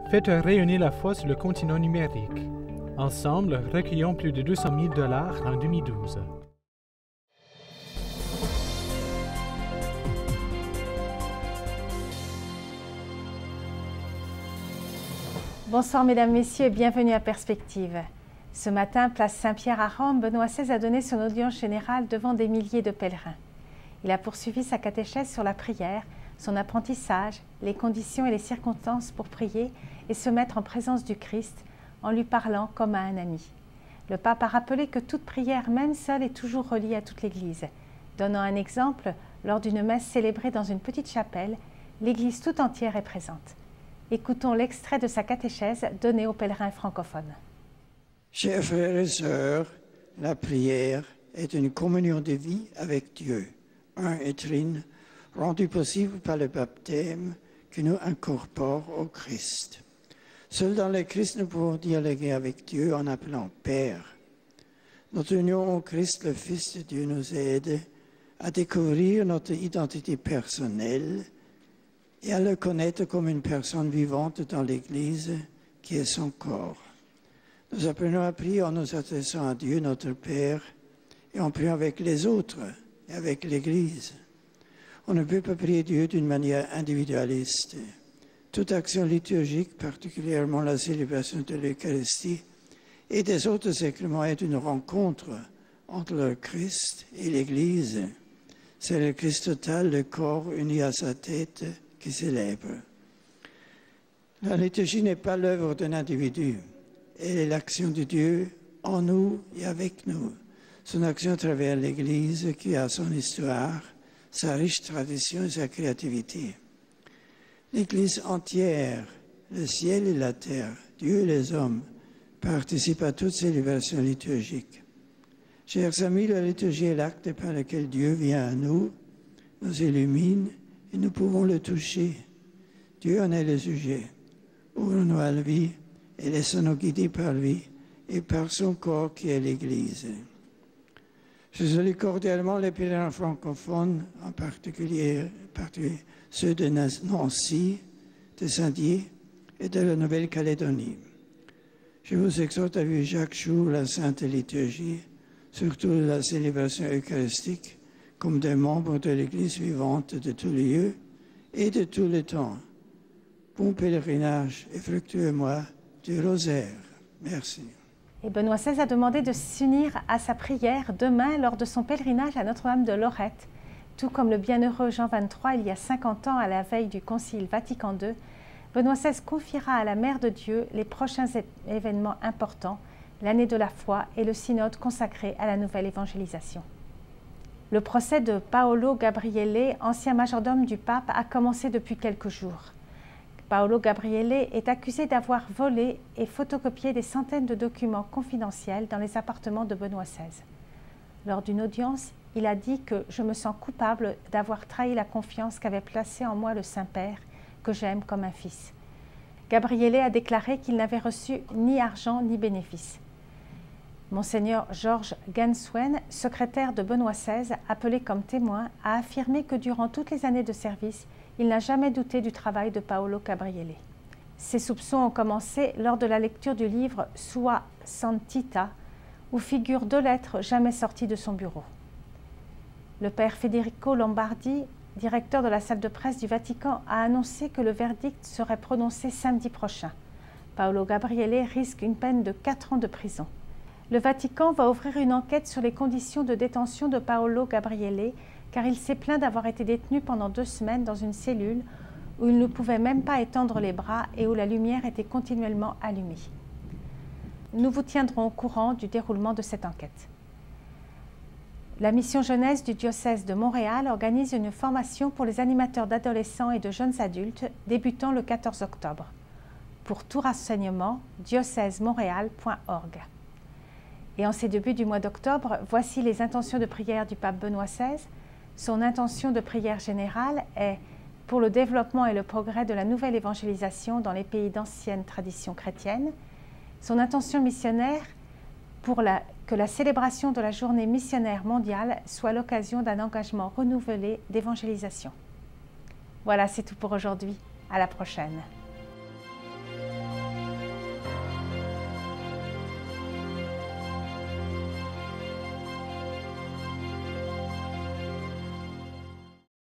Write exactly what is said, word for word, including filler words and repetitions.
Faites rayonner la foi sur le continent numérique. Ensemble, recueillons plus de deux cent mille dollars en deux mille douze. Bonsoir mesdames, messieurs et bienvenue à Perspective. Ce matin, place Saint-Pierre à Rome, Benoît seize a donné son audience générale devant des milliers de pèlerins. Il a poursuivi sa catéchèse sur la prière, son apprentissage, les conditions et les circonstances pour prier et se mettre en présence du Christ en lui parlant comme à un ami. Le pape a rappelé que toute prière, même seule, est toujours reliée à toute l'Église. Donnant un exemple, lors d'une messe célébrée dans une petite chapelle, l'Église tout entière est présente. Écoutons l'extrait de sa catéchèse donnée aux pèlerins francophones. Chers frères et sœurs, la prière est une communion de vie avec Dieu, un et trine, rendu possible par le baptême qui nous incorpore au Christ. Seul dans le Christ, nous pouvons dialoguer avec Dieu en appelant Père. Notre union au Christ, le Fils de Dieu, nous aide à découvrir notre identité personnelle et à le connaître comme une personne vivante dans l'Église qui est son corps. Nous apprenons à prier en nous adressant à Dieu, notre Père, et en priant avec les autres et avec l'Église. On ne peut pas prier Dieu d'une manière individualiste. Toute action liturgique, particulièrement la célébration de l'Eucharistie et des autres sacrements, est une rencontre entre le Christ et l'Église. C'est le Christ total, le corps uni à sa tête, qui célèbre. La liturgie n'est pas l'œuvre d'un individu. Elle est l'action de Dieu en nous et avec nous. Son action à travers l'Église qui a son histoire, sa riche tradition et sa créativité. L'Église entière, le ciel et la terre, Dieu et les hommes, participent à toutes ces célébrations liturgiques. Chers amis, la liturgie est l'acte par lequel Dieu vient à nous, nous illumine et nous pouvons le toucher. Dieu en est le sujet. Ouvrons-nous à lui et laissons-nous guider par lui et par son corps qui est l'Église. Je salue cordialement les pèlerins francophones, en particulier, particulier ceux de Nancy, de Saint-Dié et de la Nouvelle-Calédonie. Je vous exhorte à vivre chaque jour la Sainte Liturgie, surtout la célébration eucharistique, comme des membres de l'Église vivante de tous les lieux et de tout le temps. Bon pèlerinage et fructueux mois du rosaire. Merci. Et Benoît seize a demandé de s'unir à sa prière demain lors de son pèlerinage à Notre-Dame de Lorette. Tout comme le bienheureux Jean vingt-trois, il y a cinquante ans, à la veille du Concile Vatican deux, Benoît seize confiera à la Mère de Dieu les prochains événements importants, l'année de la foi et le synode consacré à la nouvelle évangélisation. Le procès de Paolo Gabriele, ancien majordome du pape, a commencé depuis quelques jours. Paolo Gabriele est accusé d'avoir volé et photocopié des centaines de documents confidentiels dans les appartements de Benoît seize. Lors d'une audience, il a dit que « je me sens coupable d'avoir trahi la confiance qu'avait placée en moi le Saint-Père, que j'aime comme un fils ». Gabriele a déclaré qu'il n'avait reçu ni argent ni bénéfice. Monseigneur Georges Genswen, secrétaire de Benoît seize, appelé comme témoin, a affirmé que durant toutes les années de service, il n'a jamais douté du travail de Paolo Gabriele. Ces soupçons ont commencé lors de la lecture du livre Sua Santità, où figurent deux lettres jamais sorties de son bureau. Le père Federico Lombardi, directeur de la salle de presse du Vatican, a annoncé que le verdict serait prononcé samedi prochain. Paolo Gabriele risque une peine de quatre ans de prison. Le Vatican va ouvrir une enquête sur les conditions de détention de Paolo Gabriele, car il s'est plaint d'avoir été détenu pendant deux semaines dans une cellule où il ne pouvait même pas étendre les bras et où la lumière était continuellement allumée. Nous vous tiendrons au courant du déroulement de cette enquête. La mission jeunesse du diocèse de Montréal organise une formation pour les animateurs d'adolescents et de jeunes adultes débutant le quatorze octobre. Pour tout renseignement, diocèse montréal point org. Et en ces débuts du mois d'octobre, voici les intentions de prière du pape Benoît seize. Son intention de prière générale est pour le développement et le progrès de la nouvelle évangélisation dans les pays d'ancienne tradition chrétienne. Son intention missionnaire pour la, que la célébration de la journée missionnaire mondiale soit l'occasion d'un engagement renouvelé d'évangélisation. Voilà, c'est tout pour aujourd'hui. À la prochaine.